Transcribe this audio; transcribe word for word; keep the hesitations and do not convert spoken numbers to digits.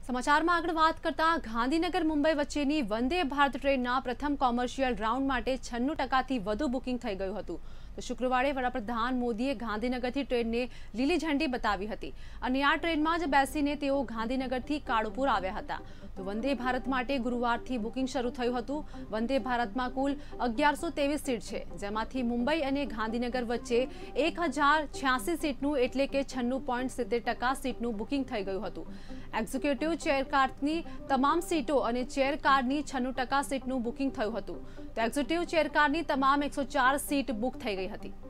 સમાચારમાં આગળ વાત કરતા ગાંધીનગર મુંબઈ વચ્ચેની વંદે ભારત ટ્રેનના પ્રથમ કોમર્શિયલ રાઉન્ડ માટે છન્નું ટકાથી વધુ બુકિંગ થઈ ગયું હતું। તો શુક્રવારે વડાપ્રધાન મોદીએ ગાંધીનગરથી ટ્રેનને લીલી ઝંડી બતાવી હતી અને આ ટ્રેનમાં જ બેસીને તેઓ ગાંધીનગરથી કાળુપુર આવ્યા હતા। તો વંદે ભારત માટે ગુરુવારથી બુકિંગ શરૂ થયું હતું। વંદે ભારતમાં કુલ અગિયારસો ત્રેવીસ સીટ છે, જેમાંથી મુંબઈ અને ગાંધીનગર વચ્ચે એક હજાર છ્યાસી સીટનું એટલે કે છન્નું પોઈન્ટ સિત્તેર ટકા સીટનું બુકિંગ થઈ ગયું હતું। એક્ઝિક્યુટિવ ચેરકારની તમામ સીટો અને ચેરકારની છન્નું ટકા સીટનું બુકિંગ થયું હતું। તો એક્ઝિક્યુટિવ ચેરકારની તમામ એકસો ચાર સીટ બુક થઈ ગઈ હતી।